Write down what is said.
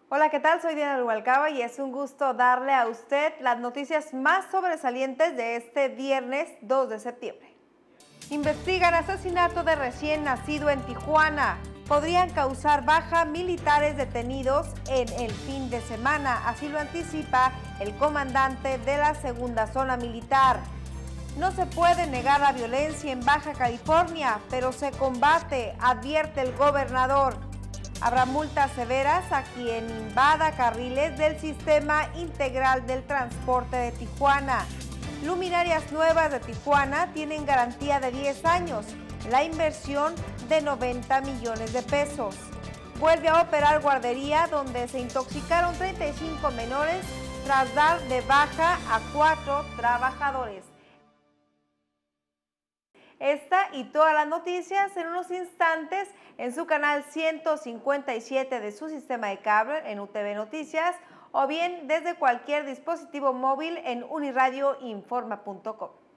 Hola, ¿qué tal? Soy Diana Rubalcaba y es un gusto darle a usted las noticias más sobresalientes de este viernes 2 de septiembre. Investigan asesinato de recién nacido en Tijuana. Podrían causar baja militares detenidos en el fin de semana, así lo anticipa el comandante de la segunda zona militar. No se puede negar la violencia en Baja California, pero se combate, advierte el gobernador. Habrá multas severas a quien invada carriles del Sistema Integral del Transporte de Tijuana. Luminarias nuevas de Tijuana tienen garantía de 10 años, la inversión de 90 millones de pesos. Vuelve a operar guardería donde se intoxicaron 35 menores tras dar de baja a 4 trabajadores. Esta y todas las noticias en unos instantes en su canal 157 de su sistema de cable en UTV Noticias o bien desde cualquier dispositivo móvil en uniradioinforma.com.